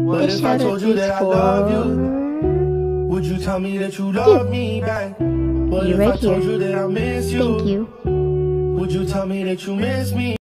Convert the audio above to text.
What if I told you that I love you? Would you tell me that you love me back? What if I told you that I miss you? Thank you. Would you tell me that you miss me?